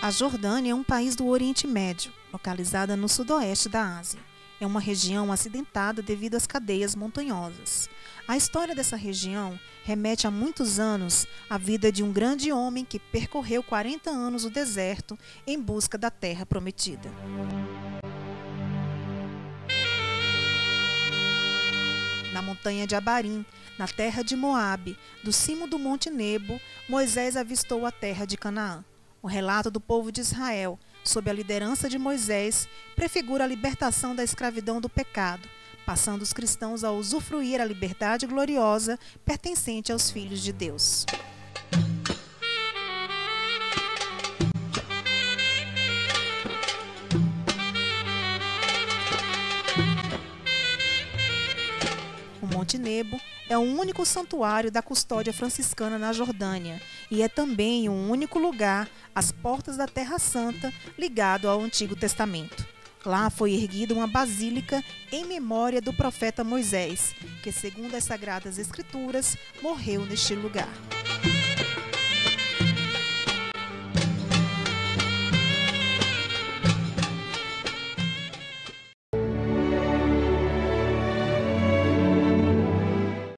A Jordânia é um país do Oriente Médio, localizada no sudoeste da Ásia. É uma região acidentada devido às cadeias montanhosas. A história dessa região remete a muitos anos à vida de um grande homem que percorreu 40 anos o deserto em busca da terra prometida. Na montanha de Abarim, na terra de Moabe, do cimo do Monte Nebo, Moisés avistou a terra de Canaã. O relato do povo de Israel, sob a liderança de Moisés, prefigura a libertação da escravidão do pecado, passando os cristãos a usufruir a liberdade gloriosa pertencente aos filhos de Deus. O Monte Nebo é o único santuário da custódia franciscana na Jordânia e é também o único lugar às portas da Terra Santa ligado ao Antigo Testamento. Lá foi erguida uma basílica em memória do profeta Moisés, que, segundo as Sagradas Escrituras, morreu neste lugar.